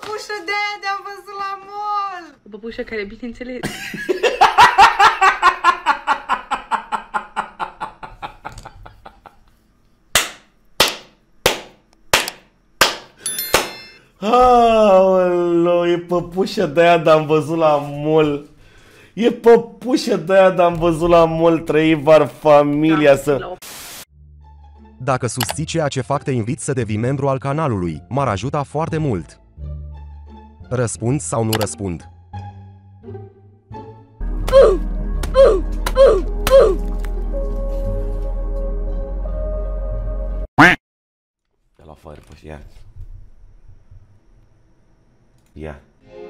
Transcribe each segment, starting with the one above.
păpușă de aia de-am văzut la mall! O păpușă care, bineînțeles... Aoleu, e păpușă de aia de-am văzut la mall. E păpușă de aia de-am văzut la mall. Trăivar familia să... Dacă susții ceea ce fac, te invit să devii membru al canalului. M-ar ajuta foarte mult. Răspund sau nu răspund? La afară, păi, ia. Ia.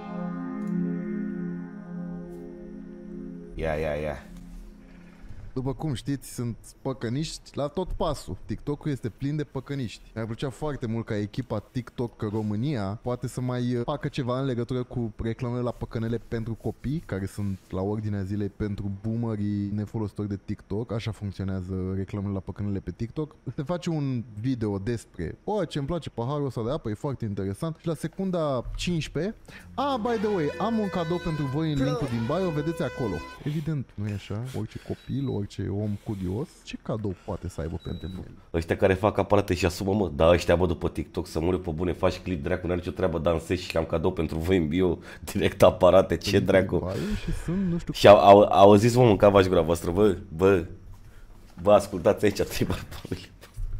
Ia. După cum știți, sunt păcăniști la tot pasul. TikTok-ul este plin de păcăniști. Mi-ar plăcea foarte mult ca echipa TikTok România poate să mai facă ceva în legătură cu reclamele la păcănele pentru copii, care sunt la ordinea zilei pentru boomerii nefolositori de TikTok. Așa funcționează reclamele la păcănele pe TikTok. Se face un video despre ce-mi place paharul ăsta de apă, e foarte interesant. Și la secunda 15, by the way, am un cadou pentru voi în linkul din bio, vedeți acolo. Evident, nu e așa? Orice copil, orice om curios, ce cadou poate să aibă pentru el? Ăștia care fac aparate și asumă, mă, da, ăștia, bă, după TikTok să mori pe bune, faci clip, dracu, n-are nicio treabă, dansezi și am cadou pentru voi în bio, direct aparate, ce dracu. Și sunt, nu știu... Și auziți, mă, mâncavați gura voastră, bă, ascultați aici, Trăivar familia.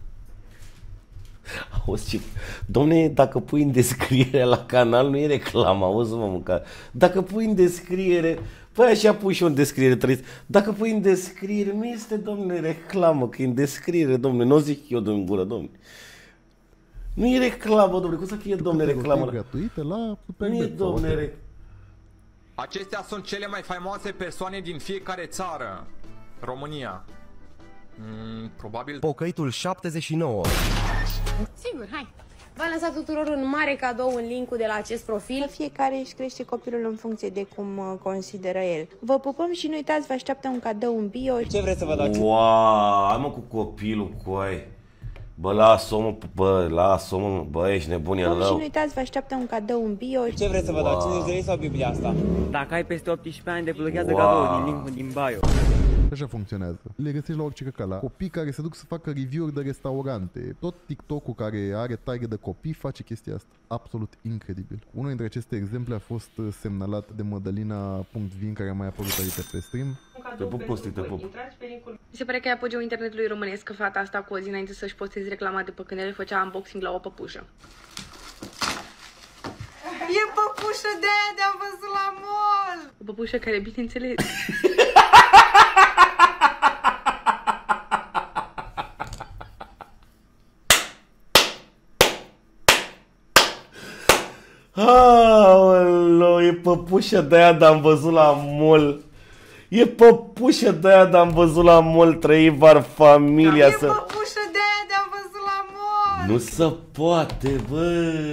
Auzi ce... Dom'le, dacă pui în descriere la canal, nu e reclamă, auzi, mă, mânca. Dacă pui în descriere... Păi așa pui și eu în descriere, trăiți. Dacă pui în descriere, nu este, dom'le, reclamă, că e în descriere, dom'le, nu o zic eu din gură, dom'le. Nu e reclamă, dom'le, cum să fie, dom'le, reclamă? Gratuite la nu e, dom'le, Acestea sunt cele mai faimoase persoane din fiecare țară. România. Probabil... Pocăitul 79. Sigur, hai. V-am lăsat tuturor un mare cadou în linkul de la acest profil. Fiecare își crește copilul în funcție de cum consideră el. Vă pupăm și nu uitați, vă așteaptă un cadou în bio. Ce vreți să vă dați? Hai mă cu copilul, coi. Bă, lasă-o, mă, bă, ești nebun, e rău. Și nu uitați, vă așteaptă un cadou în bio. Ce vreți să vă dați? 50 de lei sau Biblia asta? Dacă ai peste 18 ani, deblochează cadoul din linkul din bio. Așa funcționează. Le găsești la orice căcat, la copii care se duc să facă review-uri de restaurante. Tot TikTok-ul care are target de copii face chestia asta. Absolut incredibil. Unul dintre aceste exemple a fost semnalat de Mădălina.vin, care a mai apărut aici pe stream. Te pup, Costi, te pup. Mi se pare că e apogeul internetului românesc că fata asta cu o zi înainte să-și posteze reclama de păcănele făcea unboxing la o păpușă. E păpușă de aia de-am văzut la mall! O păpușă care, bineînțeles... Aoleu, e păpușă de aia de-am văzut la mall. E păpușă de aia de-am văzut la mall, Trăivar familia să... E păpușă de aia de-am văzut la mall! Nu se poate, bă!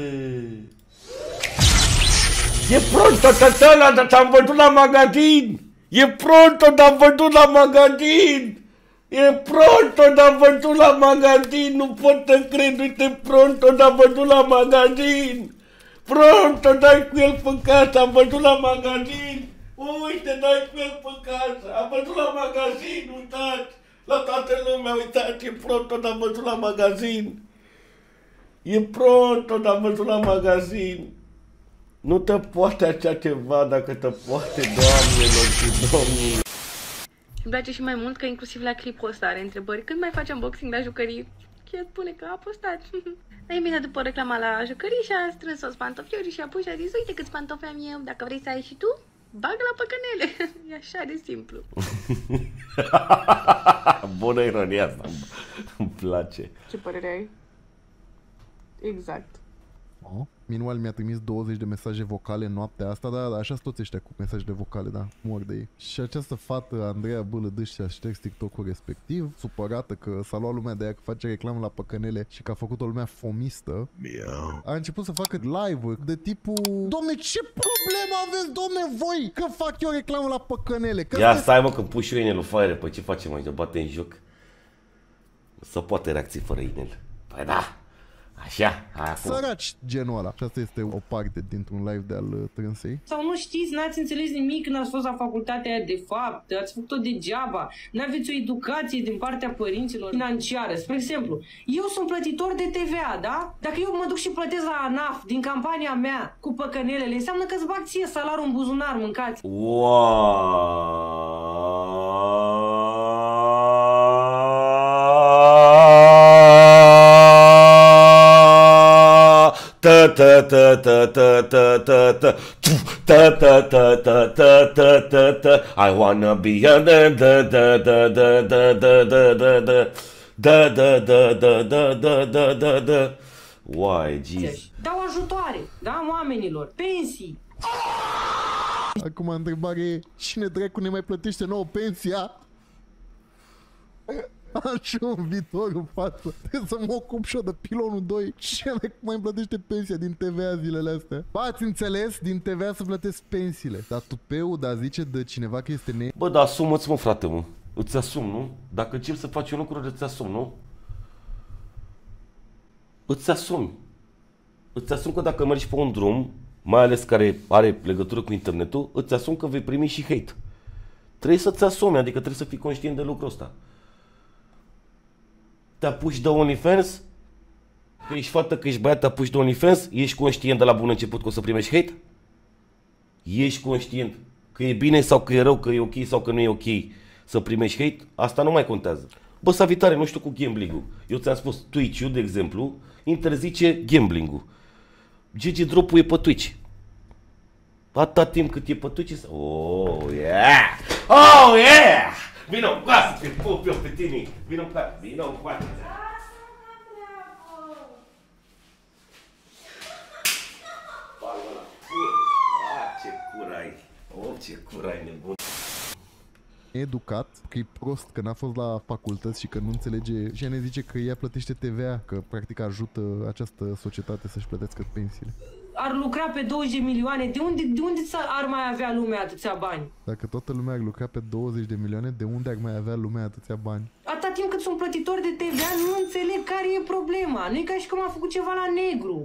E pronto, tătăla, dar te-am văzut la magazin! E pronto, te-am văzut la magazin! E pronto, te-am văzut la magazin! Nu pot să cred, uite, pronto, te-am văzut la magazin! Pronto, dai cu el pe casă, am văzut la magazin! Uite, dai cu el pe casă, am văzut la magazin, uitați! La toată lumea, uitați, e pronto, te-am văzut la magazin! E pronto, te-am văzut la magazin! Nu te poate așa ceva dacă te poate, doamnelor și domnilor. Îmi place și mai mult că inclusiv la clipul ăsta are întrebări. Când mai faci unboxing la jucării? Chiar spune că a postat. Dar imediat după reclama la jucării și-a strâns o pantofiori și a pus și a zis: uite câți pantofi am eu, dacă vrei să ai și tu, bag la păcănele. E așa de simplu. Bună ironia asta, îmi place. Ce părere ai? Exact. Minual mi-a trimis 20 de mesaje vocale noaptea asta, dar așa sunt toți ăștia cu mesajele vocale, da, mor de ei. Și această fată, Andreea Bălădâș, și-a șters TikTok-ul respectiv, supărată că s-a luat lumea de ea că face reclamă la păcănele și că a făcut-o lumea fomistă. A început să facă live-uri de tipul: Dom'le, ce problemă aveți, dom'le, voi, că fac eu reclamă la păcănele? Că ia stai, mă, când pui și eu inelul foaie, păi ce facem aici, ne bate în joc? Să poate reacții fără inel. Păi da, Așa, acum. Săraci genul ăla. Și asta este o parte dintr-un live de al Trânsei. Sau nu știți, n-ați înțeles nimic când ați fost la facultatea aia de fapt, ați făcut-o degeaba, n-aveți o educație din partea părinților financiară. Spre exemplu, eu sunt plătitor de TVA, da? Dacă eu mă duc și plătesc la ANAF din campania mea cu păcănelele, înseamnă că îți bag ție salariul în buzunar, mâncați. I wanna be a Why, jeez. Dau ajutoare, da, oamenilor, pensii. Acum întrebarea e, cine dracu ne mai plătește nouă pensia? Am și un viitor în față. Trebuie să mă ocup și eu de pilonul 2. Ce mai îmi plătește pensia din TVA zilele astea? Ba, ați înțeles? Din TVA să plătesc pensiile. Dar tupeu, dar zice de cineva că este ne... Bă, dar asumă-ți, mă, frate, mă. Îți asum, nu? Dacă începi să faci un lucru, îți asum, nu? Îți asumi. Îți asum că dacă mergi pe un drum, mai ales care are legătură cu internetul, îți asum că vei primi și hate. Trebuie să-ți asumi, adică trebuie să fii conștient de lucrul ăsta. Te apuci de OnlyFans? Că ești fată, că ești băiat, te apuci de OnlyFans? Ești conștient de la bun început că o să primești hate? Ești conștient că e bine sau că e rău, că e ok sau că nu e ok să primești hate? Asta nu mai contează. Bă, Savitare, nu știu cu gambling-ul. Eu ți-am spus, Twitch-ul, de exemplu, interzice gambling-ul. GG Drop-ul e pe Twitch. Atâta timp cât e pe Twitch, oh, yeah! Oh, yeah! Vino în coasă, te pup eu pe tine. Vino în coasă, vino în coasă. Ce cur ai. Oh, ce cur ai, nebun. Educat, că e prost, că n-a fost la facultăți și că nu înțelege și ne zice că ea plătește TVA, că practic ajută această societate să-și plătească pensiile. Ar lucra pe 20 de milioane, de unde ar mai avea lumea atâția bani? Dacă toată lumea ar lucra pe 20 de milioane, de unde ar mai avea lumea atâția bani? Atâta timp cât sunt plătitori de TVA, nu înțeleg care e problema. Nu e ca și cum am făcut ceva la negru.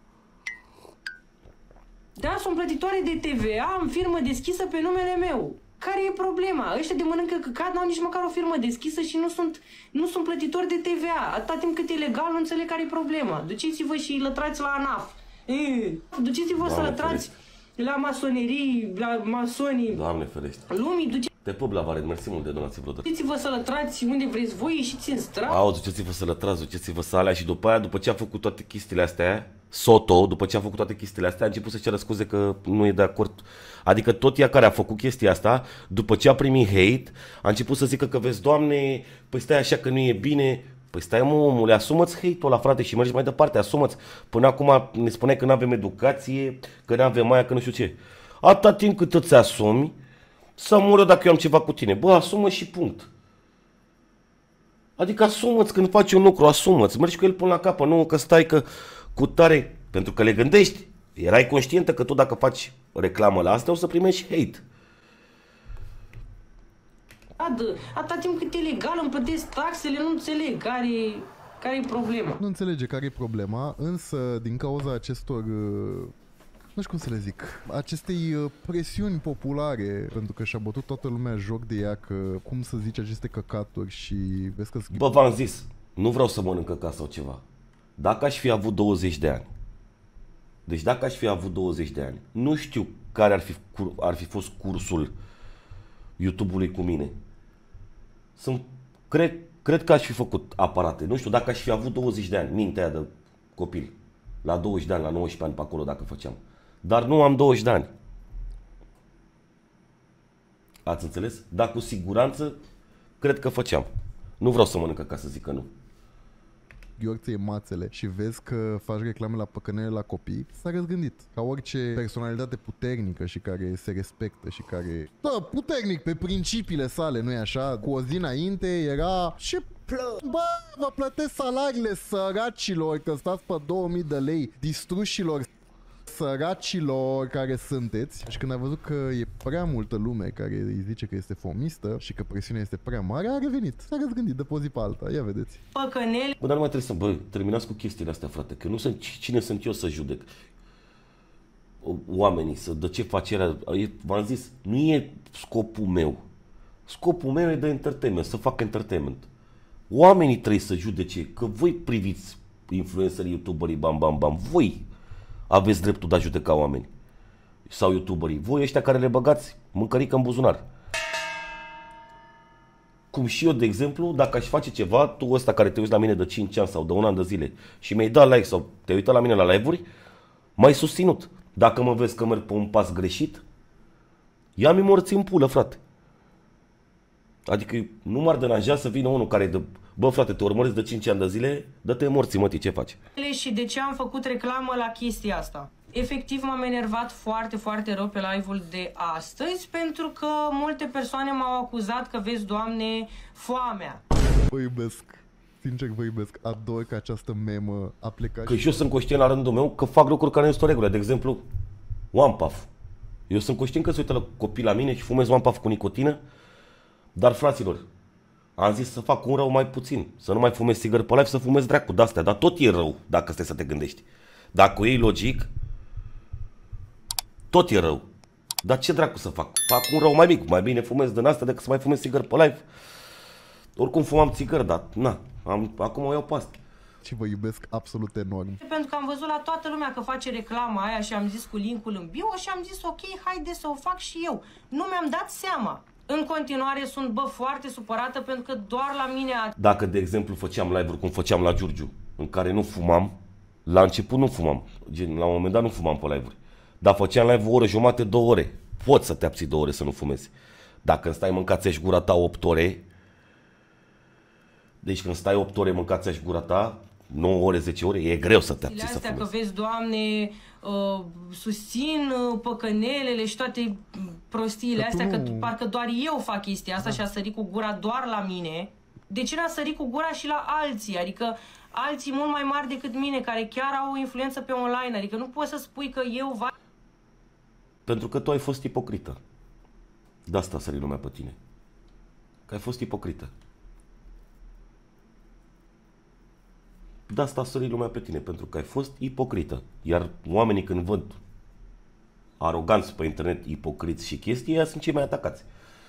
Da, sunt plătitoare de TVA, am firmă deschisă pe numele meu. Care e problema? Ăștia de mănâncă căcat n-au nici măcar o firmă deschisă și nu sunt plătitori de TVA. Atâta timp cât e legal, nu înțeleg care e problema. Duceți-vă și lătrați la ANAF. Duceți-vă să lătrați la masonerii, la masonii. Doamne ferește. Lumii, te pup la Varet, mersi mult de donații, brother. Duceți-vă să lătrați unde vreți voi, ieșiți în stradă. Auzi, duceți-vă să lătrați, duceți-vă să alea și după aia, după ce a făcut toate chestiile astea, Soto, după ce a făcut toate chestiile astea, a început să ceară scuze că nu e de acord. Adică tot ea care a făcut chestia asta, după ce a primit hate, a început să zică că vezi, Doamne, păi stai așa că nu e bine. Păi stai, mă, omule, asumă-ți hate-ul ăla, frate, și mergi mai departe, asumă-ți. Până acum ne spuneai că nu avem educație, că nu avem aia, că nu știu ce. Atâta timp cât îți asumi, să mură dacă eu am ceva cu tine. Bă, asumă și punct. Adică asumă-ți când faci un lucru, asumă-ți, mergi cu el până la capăt, nu că stai că cu tare, pentru că le gândești. Erai conștientă că tu dacă faci reclamă la asta o să primești hate. Atâta timp cât e legal, îmi plătesc taxele, nu înțeleg care e problema. Nu înțelege care e problema, însă din cauza acestor, nu știu cum să le zic, acestei presiuni populare, pentru că și-a bătut toată lumea joc de ea, că cum să zici aceste căcaturi și vezi că... Bă, v-am zis, nu vreau să mănânc căcat sau ceva. Dacă aș fi avut 20 de ani, deci dacă aș fi avut 20 de ani, nu știu care ar fi fost cursul YouTube-ului cu mine. Cred că aș fi făcut aparate. Nu știu, dacă aș fi avut 20 de ani, mintea aia de copil, la 20 de ani, la 19 ani pe acolo dacă făceam. Dar nu am 20 de ani. Ați înțeles? Dar cu siguranță cred că făceam. Nu vreau să mănânc ca să zic că nu. Gheorțe mațele și vezi că faci reclame la păcănele la copii, s-a răzgândit. Ca orice personalitate puternică și care se respectă și care... Da, puternic pe principiile sale, nu-i așa? Cu o zi înainte era... Bă, vă plătesc salariile săracilor, că stați pe 2000 de lei, distrușilor, săracilor care sunteți. Și când a văzut că e prea multă lume care îi zice că este fomistă și că presiunea este prea mare, a revenit. S-a răzgândit de pe o zi pe alta. Ia vedeți. Păcănele. Bă, dar nu mai trebuie să... Bă, terminați cu chestiile astea, frate, că nu sunt... Cine sunt eu să judec? Oamenii, să de ce facerea... V-am zis, nu e scopul meu. Scopul meu e de entertainment, să fac entertainment. Oamenii trebuie să judece, că voi priviți influencerii, youtuberii, bam, bam, bam. Voi aveți dreptul de a judeca oameni. Sau youtuberii. Voi ăștia care le băgați mâncărică în buzunar. Cum și eu, de exemplu, dacă aș face ceva, tu ăsta care te uiți la mine de 5 ani sau de 1 an de zile și mi-ai dat like sau te-ai uitat la mine la live-uri, m-ai susținut. Dacă mă vezi că merg pe un pas greșit, ia-mi morți în pulă, frate. Adică nu m-ar deranja să vină unul care de... Bă, frate, te urmăresc de 5 ani de zile, dă-te morții, mătii, ce faci? Și de ce am făcut reclamă la chestia asta? Efectiv m-am enervat foarte, foarte rău pe live-ul de astăzi pentru că multe persoane m-au acuzat că vezi, Doamne, foamea. Vă iubesc. Sincer vă iubesc. Ador că această memă a plecat. Că și eu sunt conștient la rândul meu că fac lucruri care nu sunt o regulă. De exemplu, One Puff. Eu sunt conștient că se uită la copii la mine și fumez One Puff cu nicotină. Dar, fraților, am zis să fac un rău mai puțin. Să nu mai fumez țigări pe live, să fumez dracu de-astea. Dar tot e rău, dacă stai să te gândești. Dacă o iei logic, tot e rău. Dar ce dracu să fac? Fac un rău mai mic. Mai bine fumez din astea decât să mai fumez țigări pe live. Oricum fumam țigări, dar na, acum o iau pe asta. Și vă iubesc absolut enorm. Pentru că am văzut la toată lumea că face reclama aia și am zis cu linkul în bio și am zis ok, haide să o fac și eu. Nu mi-am dat seama. În continuare sunt, bă, foarte supărată pentru că doar la mine a... Dacă, de exemplu, făceam live-uri cum făceam la Giurgiu, în care nu fumam, la început nu fumam, gen, la un moment dat nu fumam pe live-uri, dar făceam live o oră jumate, 2 ore. Poți să te abții 2 ore să nu fumezi. Dacă îmi stai mâncați-și gura ta 8 ore, deci când stai 8 ore mâncați-și gura ta, 9 ore, 10 ore, e greu să te abții să fumezi. Că vezi, Doamne, susțin păcănelele și toate prostiile astea, că parcă doar eu fac chestia asta și a sărit cu gura doar la mine. De ce n-a sărit cu gura și la alții? Adică alții mult mai mari decât mine, care chiar au o influență pe online. Adică nu poți să spui că eu... Pentru că tu ai fost ipocrită. De asta a sărit lumea pe tine. Că ai fost ipocrită. De asta a sărit lumea pe tine, pentru că ai fost ipocrită. Iar oamenii când văd aroganți pe internet, ipocriți și chestii, ăia sunt cei mai atacați.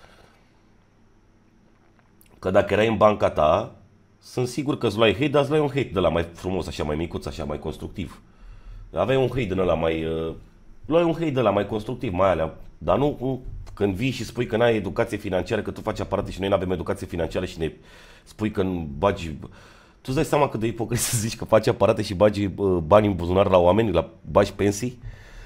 Că dacă erai în banca ta, sunt sigur că îți luai hate, dar îți luai un hate de la mai frumos, așa mai micuț, așa mai constructiv. Aveai un hate din ăla mai... luai un hate de la mai constructiv, mai alea. Dar nu când vii și spui că n-ai educație financiară, că tu faci aparate și noi nu avem educație financiară și ne spui că bagi... Tu îți dai seama cât de ipocrit să zici că faci aparate și bagi bani în buzunar la oameni, bagi pensii?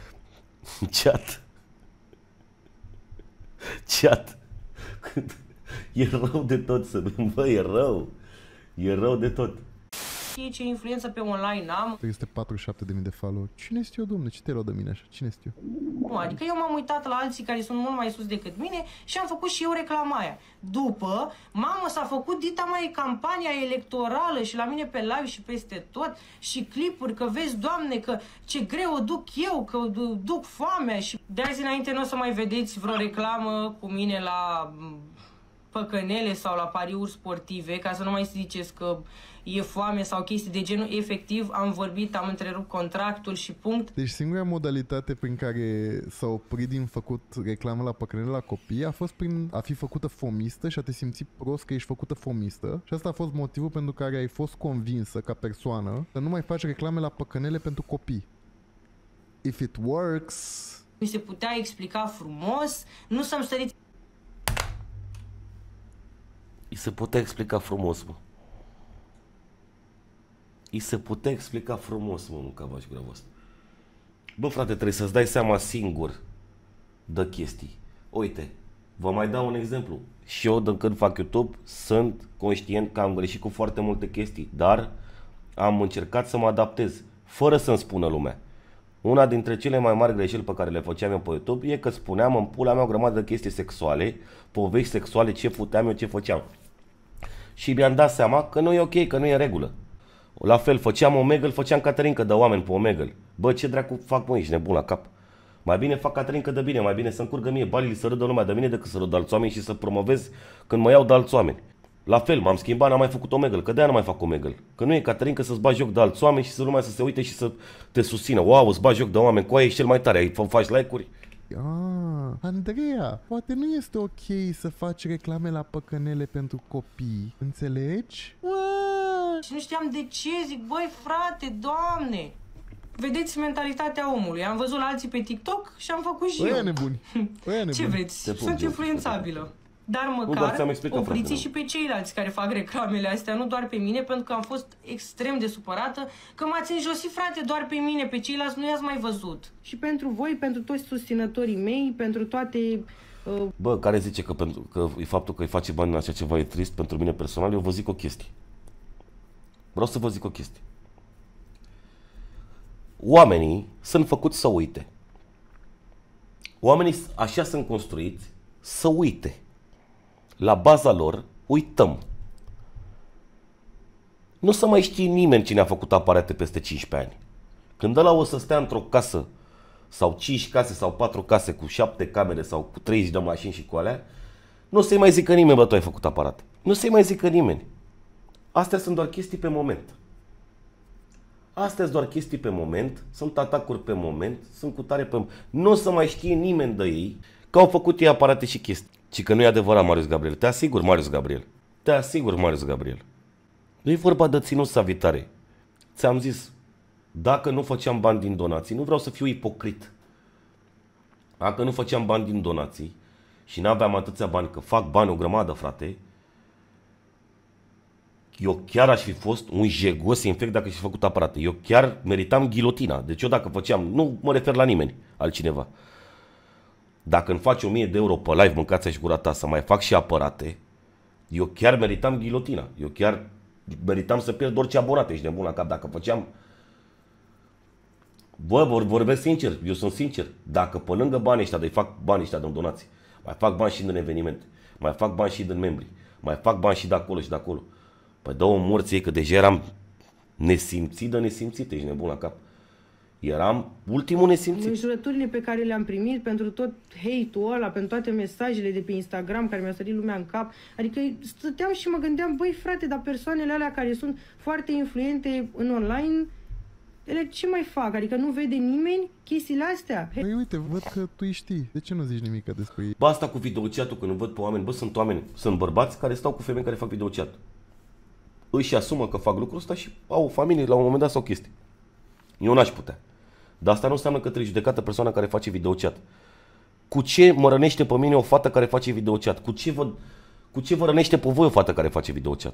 Chat. E rău de tot să... Bă, e rău de tot. Ce influență pe online am. Este 47.000 de follower. Cine este eu, domne? Ce te-ai luat de mine așa? Cine este eu? Nu, adică eu m-am uitat la alții care sunt mult mai sus decât mine și am făcut și eu reclama aia. După, mamă, s-a făcut dita mai campania electorală și la mine pe live și peste tot și clipuri că vezi, Doamne, că ce greu o duc eu, că duc foamea și de azi înainte nu o să mai vedeți vreo reclamă cu mine la păcănele sau la pariuri sportive, ca să nu mai ziceți că e foame sau chestii de genul. Efectiv, am vorbit, am întrerupt contractul și punct. Deci singura modalitate prin care s-a oprit din făcut reclamă la păcănele la copii a fost prin a fi făcută fomistă și a te simți prost că ești făcută fomistă. Și asta a fost motivul pentru care ai fost convinsă ca persoană să nu mai faci reclame la păcănele pentru copii. If it works... Mi se putea explica frumos, nu să-mi săriți... I se putea explica frumos, mă. I se putea explica frumos, mă, nu cavaș gravos. Bă, frate, trebuie să-ți dai seama singur de chestii. Uite, vă mai dau un exemplu. Și eu, de când fac YouTube, sunt conștient că am greșit cu foarte multe chestii, dar am încercat să mă adaptez, fără să-mi spună lumea. Una dintre cele mai mari greșeli pe care le făceam eu pe YouTube e că spuneam în pula mea o grămadă de chestii sexuale, povești sexuale, ce futeam eu, ce făceam. Și mi-am dat seama că nu e ok, că nu e în regulă. La fel, făceam Omegle, făceam Caterinca de oameni pe Omegle. Bă, ce dracu fac, mă, ești nebun la cap. Mai bine fac Caterinca de bine, mai bine să-mi curgă mie balii să râdă lumea de mine decât să râdă alți oameni și să promovez când mă iau de alți oameni. La fel, m-am schimbat, n-am mai făcut Omegle, că de-aia nu mai fac Omegle. Că nu e Caterinca să-ți bagi joc de alți oameni și să lumea să se uite și să te susțină. Wow, îți bagi joc de oameni, cu aia ești cel mai tare, faci like-uri. Andreea, poate nu este ok să faci reclame la păcănele pentru copii, înțelegi? Și nu știam de ce, zic, băi frate, Doamne! Vedeți mentalitatea omului, am văzut la alții pe TikTok și am făcut și eu. Nebuni. Ce vreți? Sunt influențabilă. Dar măcar opriți și pe ceilalți care fac reclamele astea, nu doar pe mine, pentru că am fost extrem de supărată că m-ați înjosit, frate, doar pe mine, pe ceilalți nu i-ați mai văzut. Și pentru voi, pentru toți susținătorii mei, pentru toate... Bă, care zice că faptul că îi face bani în așa ceva e trist pentru mine personal, eu vă zic o chestie. Vreau să vă zic o chestie. Oamenii sunt făcuți să uite. Oamenii așa sunt construiți să uite. La baza lor uităm. Nu o să mai știe nimeni cine a făcut aparate peste 15 ani. Când ăla o să stea într-o casă sau 5 case sau 4 case cu 7 camere sau cu 30 de mașini și cu alea, nu o să-i mai zică nimeni, bă, tu ai făcut aparate. Nu o să-i mai zică nimeni. Astea sunt doar chestii pe moment. Astea sunt doar chestii pe moment, sunt atacuri pe moment, sunt cutare pe moment. Nu o să mai știe nimeni de ei că au făcut ei aparate și chestii. Ci că nu e adevărat, Marius Gabriel. Te asigur, Marius Gabriel. Te asigur, Marius Gabriel. Nu e vorba de ținut savitare. Ți-am zis, dacă nu făceam bani din donații, nu vreau să fiu ipocrit. Dacă nu făceam bani din donații și n-aveam atâția bani, că fac bani o grămadă, frate, eu chiar aș fi fost un jegos infect dacă și-a făcut aparate. Eu chiar meritam ghilotina. Deci eu dacă făceam, nu mă refer la nimeni, altcineva. Dacă îmi faci 1000 de euro pe live, mâncați și gura ta, să mai fac și aparate, eu chiar meritam ghilotina. Eu chiar meritam să pierd orice abonate. Ești nebun la cap. Dacă făceam... Bă, vorbesc sincer, eu sunt sincer. Dacă pe lângă banii ăștia, de fac banii ăștia din donații, mai fac bani și din evenimente, mai fac bani și din membri, mai fac bani și de acolo și de acolo. Păi dă-o morție că deja eram nesimțit de nesimțit, ești nebun la cap. Eram ultimul nesimțit. Jurăturile pe care le-am primit pentru tot hate-ul ăla, pentru toate mesajele de pe Instagram care mi-a sărit lumea în cap. Adică stăteam și mă gândeam, băi frate, dar persoanele alea care sunt foarte influente în online, ele ce mai fac? Adică nu vede nimeni chestiile astea? Păi uite, văd că tu știi. De ce nu zici nimic despre ei? Bă, asta cu videochat-ul, când văd pe oameni, bă, sunt oameni, sunt bărbați care stau cu femei care fac videochat. Își asumă că fac lucrul ăsta și au o familie la un moment dat sau chestii. Eu n-aș putea. Dar asta nu înseamnă că trebuie judecată persoana care face videochat. Cu ce mă rănește pe mine o fată care face videochat? Cu ce vă rănește pe voi o fată care face videochat?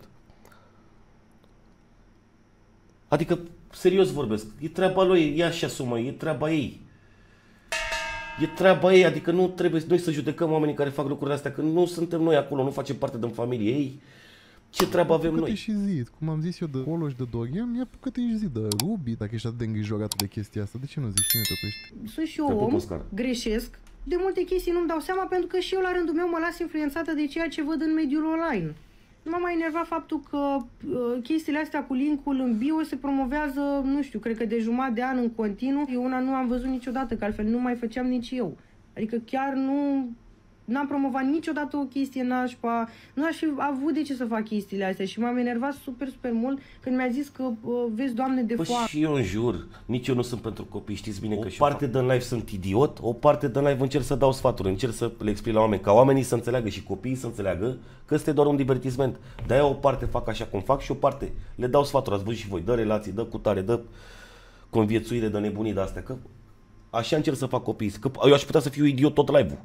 Adică, serios vorbesc, e treaba lui, ea și asumă, e treaba ei. E treaba ei, adică nu trebuie noi să judecăm oamenii care fac lucrurile astea, că nu suntem noi acolo, nu facem parte din familie ei. Ce treabă avem noi? Și zi, cum am zis eu de Polo și de Dorian, ia apucă-te și zi de Ruby, dacă ești atât de îngrijorat de chestia asta. De ce nu zici? Cine te oprești? Sunt și eu om, greșesc. De multe chestii nu-mi dau seama pentru că și eu la rândul meu mă las influențată de ceea ce văd în mediul online. M-a mai enervat faptul că chestiile astea cu link-ul în bio se promovează, nu știu, cred că de jumătate de an în continuu. Eu una nu am văzut niciodată, că altfel nu mai făceam nici eu. Adică chiar n-am promovat niciodată o chestie nașpa, nu aș fi avut de ce să fac chestiile astea și m-am enervat super, super mult când mi-a zis că vezi, Doamne, de foame. Și eu în jur, nici eu nu sunt pentru copii, știți bine că și o parte din live sunt idiot, o parte din live încerc să dau sfaturi, încerc să le explic la oameni, ca oamenii să înțeleagă și copiii să înțeleagă că este doar un divertisment. De-aia o parte fac așa cum fac și o parte le dau sfaturi, ați văzut și voi, dă relații, dă cutare, dă conviețuire, dă nebunii de astea, că așa încerc să fac copiii, că eu aș putea să fiu idiot tot live-ul.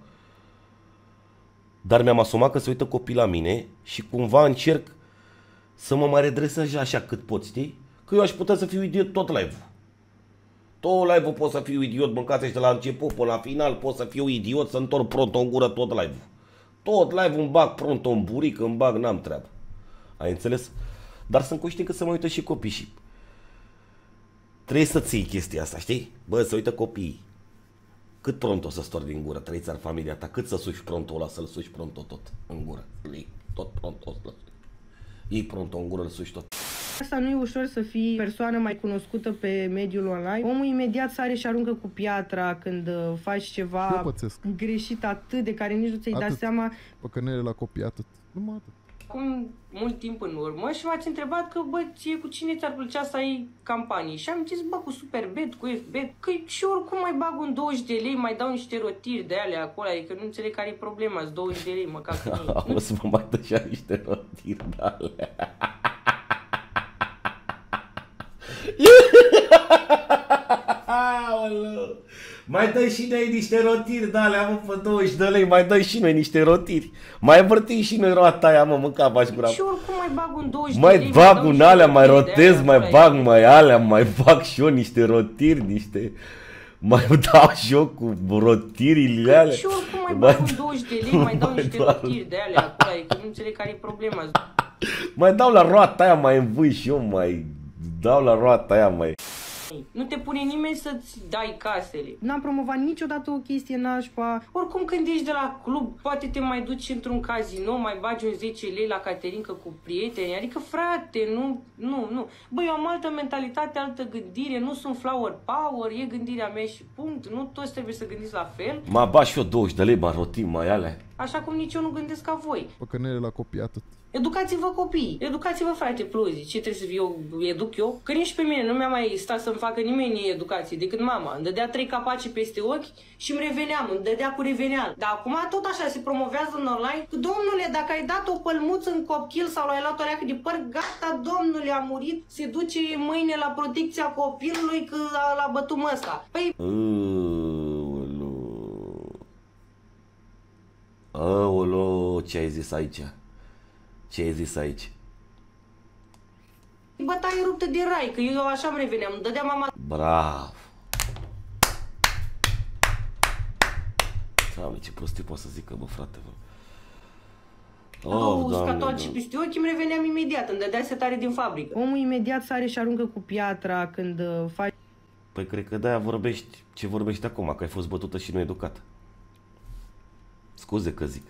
Dar mi-am asumat că se uită copii la mine și cumva încerc să mă mai redresez așa cât pot, știi? Că eu aș putea să fiu idiot tot live-ul. Tot live-ul pot să fiu idiot, mâncați de la început până la final, pot să fiu idiot, să întorc pronto în gură tot live-ul. Tot live-ul îmi bag pronto în burică, îmi bag, n-am treabă. Ai înțeles? Dar sunt conștient că se mai uită și copii și trebuie să ții chestia asta, știi? Bă, să uită copiii. Cât pronto să stori din gură, trăiți ar familia ta, cât să suși pronto ăla, să-l suși pronto tot în gură. Tot pronto ăsta. Iei pronto în gură, îl suși tot. Asta nu e ușor să fii persoană mai cunoscută pe mediul online. Omul imediat sare și aruncă cu piatra când faci ceva greșit atât de care nici nu ți-ai dat seama. Păcănele la copii, atât. Numai atât. Acum mult timp în urmă și m-ați întrebat că, bă, ție cu cine ți-ar plăcea să ai campanii? Și am zis, bă, cu Superbet, cu FBet, că și oricum mai bag un 20 de lei, mai dau niște rotiri de alea acolo, adică nu înțeleg care e problema, 20 de lei, măcar că nu. O să mă mai dă și niște rotiri de alea. Mai dă și noi niște rotiri de alea, mă, pe 20 de lei, mai dă și noi niște rotiri. Mai învârtim și noi roata aia, mă, mânca bași gura. Și oricum mai bag un 20 de mai lei, bag un alea, mai rotez, mai bag mai alea, mai bag și eu niște rotiri, niște... Mai dau și eu cu rotirile alea. Și oricum mai bag un 20 de lei, mai dau niște rotiri de alea acolo, adică nu înțeleg care e problema. Mai dau la roata aia, mai învâi și eu, mai dau la roata aia, mai... Nu te pune nimeni să-ți dai casele. N-am promovat niciodată o chestie nașpa. Oricum când ești de la club, poate te mai duci într-un casino, mai bagi un 10 lei la caterincă cu prieteni. Adică, frate, nu. Băi, eu am altă mentalitate, altă gândire, nu sunt flower power, e gândirea mea și punct. Nu toți trebuie să gândiți la fel. Mă bag și eu 20 de lei, mă rotim mai alea. Așa cum nici eu nu gândesc ca voi. Păcănele la copii, atât. Educați-vă copii, educați-vă, frate, Pluzi. Ce trebuie să fiu educ eu? Că nici pe mine nu mi-a mai stat să-mi facă nimeni educație decât mama. Îmi dădea 3 capaci peste ochi și îmi reveneam, îmi dădea cu reveneal. Dar acum tot așa se promovează în online. Domnule, dacă ai dat o pălmuță în copil sau l-ai luat o leacă de păr, gata, domnule, a murit, se duce mâine la protecția copilului că l-a bătut măsca. Păi... Aoleu, ce ai zis aici? Ce ai zis aici? Bătaie ruptă de rai, că eu așa îmi reveneam, îmi dădea mama... Bravo! Doamne, ce prostii pot să zică, bă, frate, bă. Uscat și peste ochi, îmi reveneam imediat, îmi dădea setare din fabrică. Omul imediat sare și aruncă cu piatra când faci... Păi cred că de-aia vorbești ce vorbești acum, că ai fost bătută și nu educată. Scuze că zic.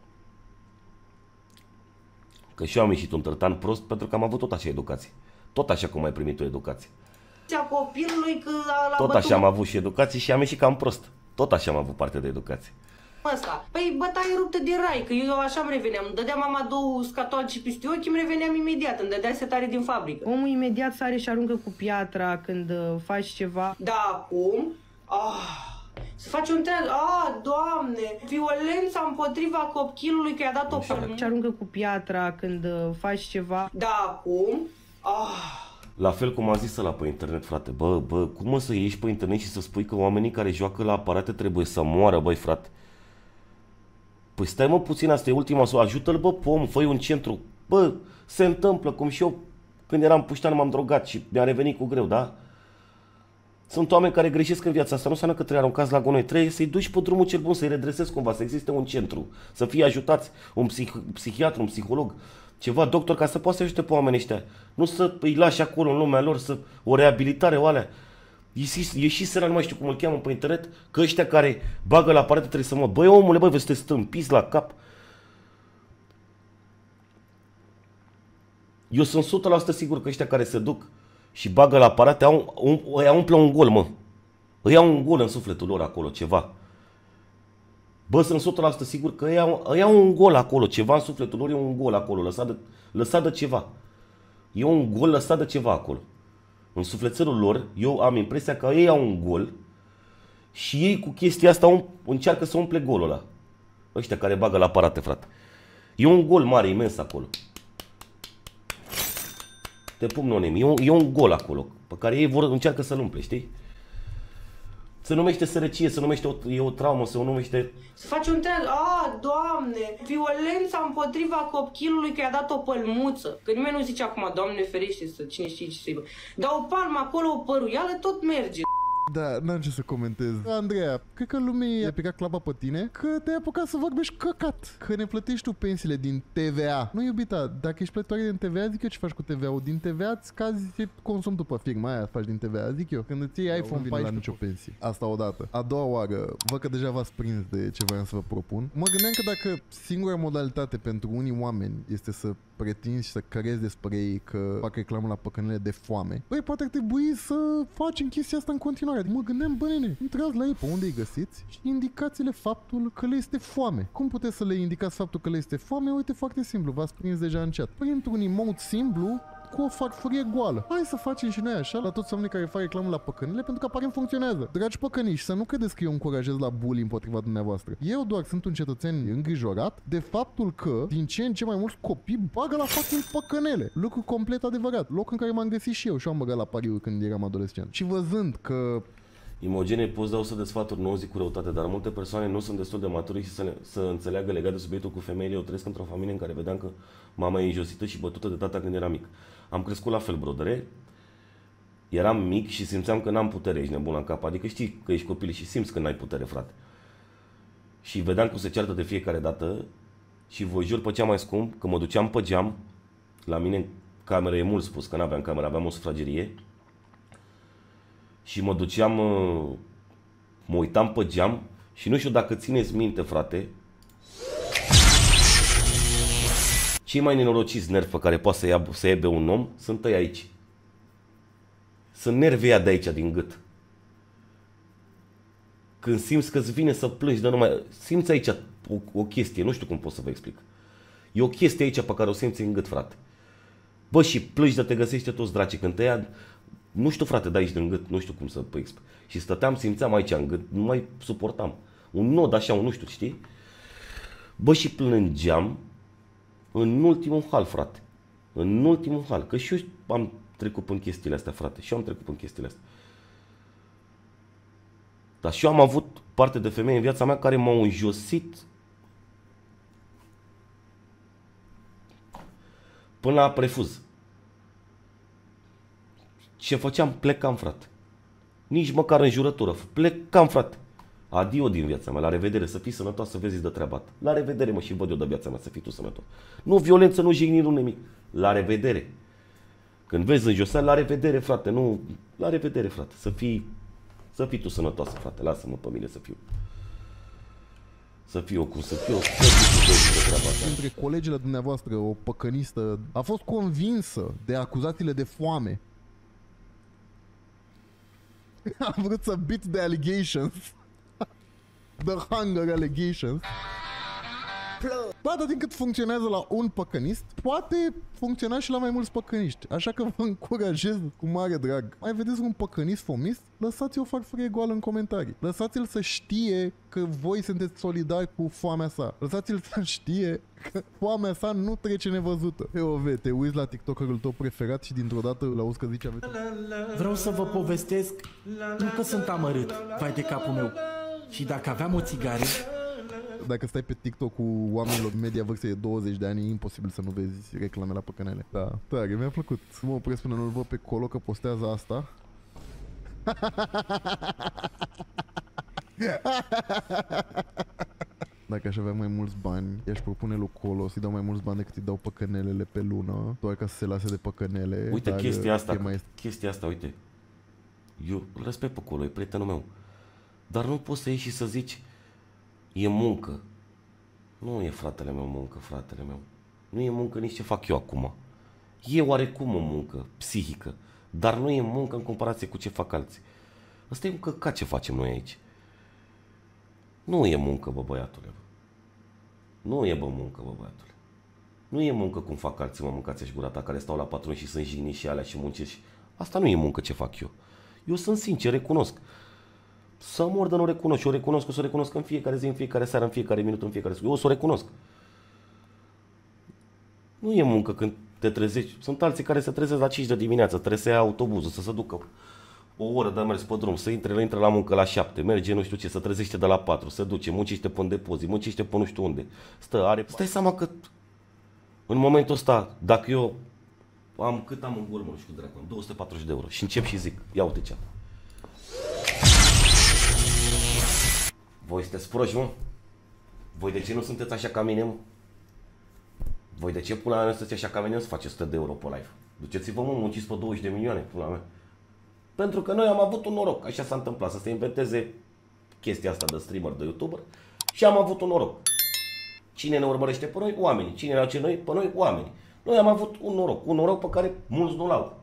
Că și eu am ieșit un trătan prost pentru că am avut tot așa educație. Tot așa cum ai primit o educație. Copilului că tot așa am avut și educație și am ieșit cam prost. Tot așa am avut parte de educație. Asta. Păi bătaie ruptă de rai, că eu așa îmi reveneam. Îmi dădea mama 2 scatoace peste ochi, îmi reveneam imediat, îmi dădea setare din fabrică. Omul imediat sare și aruncă cu piatra când faci ceva. Da, acum... Să faci un treaz. Doamne, violența împotriva copilului că i-a dat o pălmuță. Și aruncă cu piatra când faci ceva. Da, acum. La fel cum a zis ăla pe internet, frate. Bă, cum mă să ieși pe internet și să spui că oamenii care joacă la aparate trebuie să moară, băi, frate? Păi stai, mă, puțin, asta e ultima să ajută-l, bă, pe om, fă-i un centru. Bă, se întâmplă, cum și eu când eram puștean m-am drogat și mi-a revenit cu greu, da? Sunt oameni care greșesc în viața asta, nu înseamnă că trebuie aruncați la gunoi, trebuie să-i duci pe drumul cel bun, să-i redresezi cumva, să existe un centru, să fie ajutați, un psihiatru, un psiholog, ceva, doctor, ca să poată să ajute pe oamenii ăștia. Nu să îi lași acolo în lumea lor, să o reabilitare, o alea. Ieșiseră, nu mai știu cum îl cheamă pe internet, că ăștia care bagă la aparate trebuie să mă... Băi, omule, băi, vă sunteți stâmpiți la cap. Eu sunt 100% sigur că ăștia care se duc și bagă la aparate, îi umple un gol, mă. Îi iau un gol în sufletul lor acolo, ceva. Bă, sunt 100% sigur că îi iau un gol acolo, ceva în sufletul lor, e un gol acolo, lăsat de ceva. E un gol lăsat de ceva acolo. În sufletelul lor, eu am impresia că ei au un gol și ei cu chestia asta încearcă să umple golul ăla. Ăștia care bagă la aparate, frate. E un gol mare, imens acolo. Te pun, nonem, e un gol acolo, pe care ei încearcă să-l umple, știi? Se numește sărăcie, se numește o traumă, se numește... Să faci un treaz. Doamne, violența împotriva copilului că i-a dat o pălmuță. Că nimeni nu zice acum, Doamne ferește, să cine știe ce să-i bă. Dar o palmă acolo, o păruială, tot merge. Da, n-am ce să comentez. Andreea, cred că lumea i-a picat clapa pe tine că te-ai apucat să vorbești căcat. Că ne plătești tu pensiile din TVA. Nu, iubita, dacă ești plătitoare din TVA, zic eu ce faci cu TVA-ul. Din TVA îți scazi consum după firma aia, faci din TVA, zic eu. Când îți iei iPhone 14 la nicio pensie. Asta odată. A doua oară, văd că deja v-ați prins de ce vreau să vă propun. Mă gândeam că dacă singura modalitate pentru unii oameni este să pretinzi și să crezi despre ei că fac reclamă la păcănele de foame, băi, poate ar trebui să facem chestia asta în continuare. Mă gândeam, bă, nene, intrați la ei pe unde îi găsiți și indicați-le faptul că le este foame. Cum puteți să le indicați faptul că le este foame? Uite, foarte simplu, v-ați prins deja în chat. Printr-un emote simplu cu o farfurie goală. Hai să facem și noi așa la toți oamenii care fac reclamă la păcănile, pentru că aparent funcționează. Dragi păcăniși, să nu credeți că eu încurajez la bullying împotriva dumneavoastră. Eu doar sunt un cetățean îngrijorat de faptul că din ce în ce mai mulți copii bagă la fucking păcănele. Lucru complet adevărat. Loc în care m-am găsit și eu și am băgat la pariuri când eram adolescent. Și văzând că Imogene, poți da 100 de sfaturi, nu o zic cu răutate, dar multe persoane nu sunt destul de maturi și să înțeleagă legat de subiectul cu femeile. Eu trăiesc într-o familie în care vedeam că mama e înjosită și bătută de tata când era mic. Am crescut la fel, brodere. Eram mic și simțeam că n-am putere, ești nebun la cap. Adică știi că ești copil și simți că n-ai putere, frate. Și vedeam cum se ceartă de fiecare dată și vă jur pe cea mai scump că mă duceam pe geam. La mine în cameră e mult spus că n-aveam cameră, aveam o sufragerie. Și mă duceam, mă uitam pe geam și nu știu dacă țineți minte, frate, cei mai nenorociți nervi pe care poate să iebe un om sunt ăia aici. Sunt nervii ăia de aici, din gât. Când simți că îți vine să plângi, dar numai... Simți aici o chestie, nu știu cum pot să vă explic. E o chestie aici pe care o simți în gât, frate. Bă, și plângi de te găsește toți draci. Când te ia... Nu știu, frate, de aici din gât, nu știu cum să vă explic. Și stăteam, simțeam aici în gât, nu mai suportam. Un nod așa, un nu știu, știi? Bă, și plângeam în ultimul hal, frate. În ultimul hal. Că și eu am trecut prin chestiile astea, frate. Și eu am trecut prin chestiile astea. Dar și eu am avut parte de femei în viața mea care m-au înjosit până la prefuz. Ce făceam? Plecam, frate. Nici măcar în jurătură. Plecam, frate. Adio din viața mea. La revedere. Să fii sănătos, să vezi de treaba ta. La revedere, mă, și văd eu de viața mea. Să fii tu sănătos. Nu violență, nu jigniri, nu nimic. La revedere. Când vezi înjosare, la revedere, frate. Nu, la revedere, frate. Să fii tu sănătoasă, frate. Lasă-mă pe mine să fiu. Să fiu cum să fiu. Între colegele dumneavoastră, o păcănistă a fost convinsă de acuzațiile de foame. A vrut să beat the allegations. The hunger allegations. Ba, dar din cât funcționează la un păcănist, poate funcționa și la mai mulți păcăniști. Așa că vă încurajez cu mare drag. Mai vedeți un păcănist fomist? Lăsați o farfurie goală în comentarii. Lăsați-l să știe că voi sunteți solidari cu foamea sa. Lăsați-l să știe că foamea sa nu trece nevăzută. POV, te uiți la TikTokerul tău preferat și dintr-o dată îl auzi că zice aveți... Vreau să vă povestesc, nu că sunt amărât, vai de capul meu. Și dacă aveam o țigară... Dacă stai pe TikTok cu oamenilor media vârste de 20 de ani, e imposibil să nu vezi reclame la păcănele. Da, tare, mi-a plăcut. Mă opresc până nu-l văd pe colo că postează asta. Dacă aș avea mai mulți bani, i-aș propune lui Colo să-i dau mai mulți bani decât îi dau păcănelele pe lună, doar ca să se lase de păcănele. Uite, chestia asta, uite. Eu îl respect pe Colo, e prietenul meu. Dar nu poți să ieși și să zici e muncă. Nu e, fratele meu, muncă, fratele meu. Nu e muncă nici ce fac eu acum. E oarecum o muncă psihică, dar nu e muncă în comparație cu ce fac alții. Asta e un căcat ce facem noi aici. Nu e muncă, bă, băiatule. Nu e, bă, muncă, bă, băiatule. Nu e muncă cum fac alții, mă, mâncați-și gura ta, care stau la patron și sunt jigniți și alea și muncesc. Asta nu e muncă ce fac eu. Eu sunt sincer, recunosc. Să mor de nu recunosc. Și o recunosc, o să o recunosc în fiecare zi, în fiecare seară, în fiecare minut, în fiecare zi. Eu o să o recunosc. Nu e muncă când te trezești. Sunt alții care se trezesc la 5 de dimineață, trebuie să ia autobuzul, să se ducă o oră de mers pe drum, să intre la muncă la 7, merge nu știu ce, să trezește de la 4, se duce, muncește pe un depozit, muncește pe nu știu unde. Stai seama că în momentul ăsta, dacă eu cât am în gură, nu știu, dracu, 240 de euro și încep și zic, ia uite ce am. Voi sunteți proști, mă? Voi de ce nu sunteți așa ca mine, mă? Voi de ce până la mea sunteți așa ca mine să faceți 100 de euro pe live? Duceți-vă, mă, munciți pe 20 de milioane, până la mea. Pentru că noi am avut un noroc, așa s-a întâmplat, să se inventeze chestia asta de streamer, de youtuber și am avut un noroc. Cine ne urmărește pe noi? Oamenii. Cine ne face noi pe noi? Oamenii. Noi am avut un noroc pe care mulți nu l-au.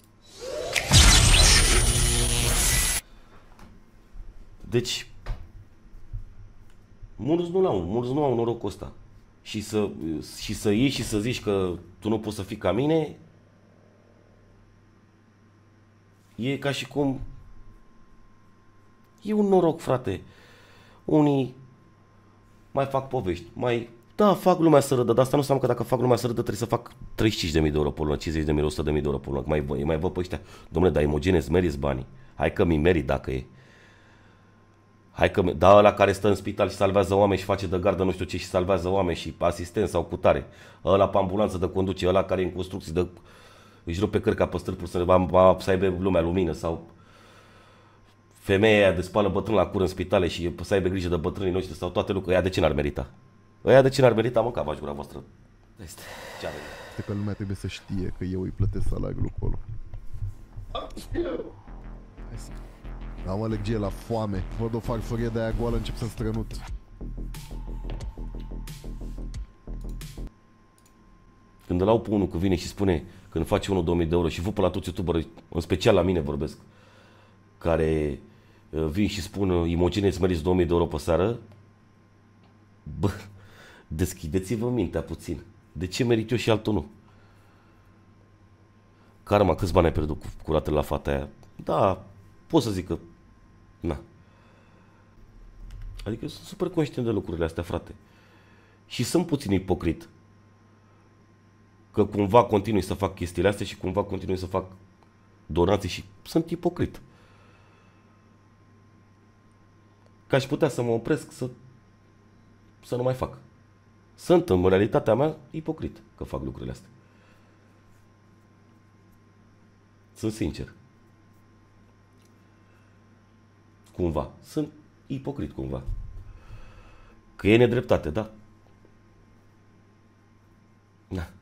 Deci, mulți nu au norocul ăsta. Și să iei și să zici că tu nu poți să fii ca mine, e ca și cum... E un noroc, frate. Unii mai fac povești, da, fac lumea să râdă, dar asta nu înseamnă că dacă fac lumea să râdă trebuie să fac 35.000 de euro pe lună, 50.000, 100.000 de euro pe lună. Mai văd pe ăștia, dom'le, dar Imogenes meriți banii. Hai că mi merit dacă e. Hai că, da, ăla care stă în spital și salvează oameni și face de gardă nu știu ce și salvează oameni și asistent sau cutare. Ăla pe ambulanță de conduce, ăla care e în construcții își rupe cărca pe stâlpuri să aibă lumea lumină sau femeia aia de spală bătrân la cur în spitale și să aibă grijă de bătrânii noștri sau toate lucrurile. Ăia de ce n-ar merita? Ăia de ce n-ar merita, mă, cava gura voastră? Este că lumea trebuie să știe că eu îi plătesc salariul acolo. Am alergie la foame. Văd o farfurie de aia goală, încep să strănut. Când îl au pe unul că vine și spune când face 1-2.000 de euro și vă pe la toți youtuberii, în special la mine vorbesc, care vin și spun Imogenes meriți 2.000 de euro pe seară, bă, deschideți-vă mintea puțin. De ce merit eu și altul nu? Karma, câți bani ai pierdut cu ratele la fata aia? Da, pot să zic că... Na. Adică eu sunt super conștient de lucrurile astea, frate. Și sunt puțin ipocrit. Că cumva continui să fac chestiile astea și cumva continui să fac donații și sunt ipocrit. Că aș putea să mă opresc să nu mai fac. Sunt în realitatea mea ipocrit că fac lucrurile astea. Sunt sincer. Cumva. Sunt ipocrit cumva. Că e nedreptate, da? Da.